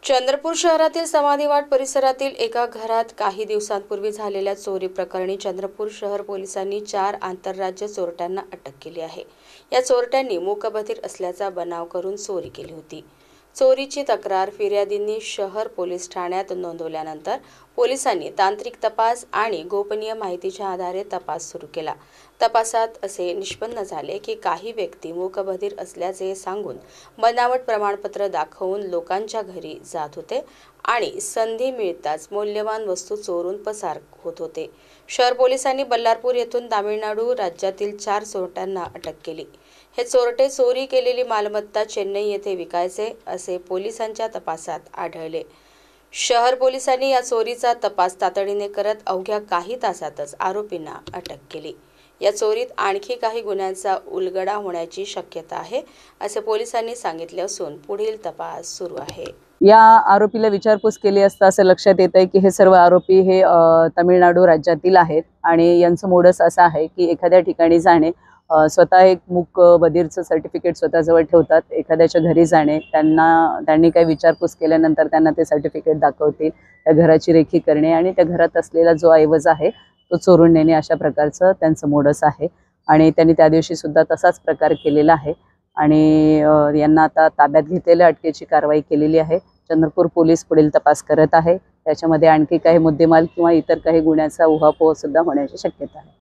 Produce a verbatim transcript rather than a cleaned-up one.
चंद्रपूर शहरातील समाधीवाड परिसरातील एका घरात काही दिवसांपूर्वी झालेल्या चोरी प्रकरणी चंद्रपूर शहर पोलिसांनी चार आंतरराज्य चोरट्यांना अटक केली आहे। या चोरट्यांनी मूकबधीर असल्याचा बनाव करून चोरी केली होती। चोरीची तक्रार फिर्यादींनी शहर पोलीस ठाण्यात नोंदवल्यानंतर पोलिसांनी तांत्रिक तपास आणि गोपनीय माहितीच्या आधारे तपास सुरू केला। तपासात असे निष्पन्न झाले की काही व्यक्ती मूकबधीर असल्याचे सांगून बनावट प्रमाणपत्र दाखवून लोकांच्या घरी जात होते आणि संधी मिळताच मौल्यवान वस्तू चोरून पसार होत होते। शहर पोलिसांनी बल्लारपूर येथून तामिळनाडू राज्यातील चार चोरट्यांना अटक केली। हे चोरटे चोरी केलेली मालमत्ता चेन्नई येथे विकायचे असे पोलिसांच्या तपासात आढळले। शहर पोलिसांनी या चोरीचा तपास तातडीने करत अवघ्या काही तासातच आरोपींना अटक केली। या चोरीत आणखी काही गुन्ह्यांचा उलगडा होण्याची शक्यता आहे असे पोलिसांनी सांगितले असून पुढील तपास सुरू आहे। या आरोपीला विचारपूस केली असता असं लक्षात येत आहे की हे सर्व आरोपी हे तामिळनाडू राज्यातील आहेत आणि यांचं मोडस असं आहे की एखाद्या ठिकाणी जाणे, स्वतः एक मूक बधीरचं सर्टिफिकेट स्वतःजवळ ठेवतात, एखाद्याच्या घरी जाणे, त्यांना त्यांनी काही विचारपूस केल्यानंतर त्यांना ते सर्टिफिकेट दाखवतील, त्या घराची रेखी करणे आणि त्या घरात असलेला जो ऐवज आहे तो चोरून नेणे, अशा प्रकारचं त्यांचं मोडस आहे। आणि त्यांनी त्या दिवशी सुद्धा तसाच प्रकार केलेला आहे आणि यांना आता ताब्यात घेतलेल्या अटकेची कारवाई केलेली आहे। चंद्रपूर पोलीस पुढील तपास करत आहे। त्याच्यामध्ये आणखी काही मुद्देमाल किंवा इतर काही गुन्ह्याचा उहापोह सुद्धा होण्याची शक्यता आहे।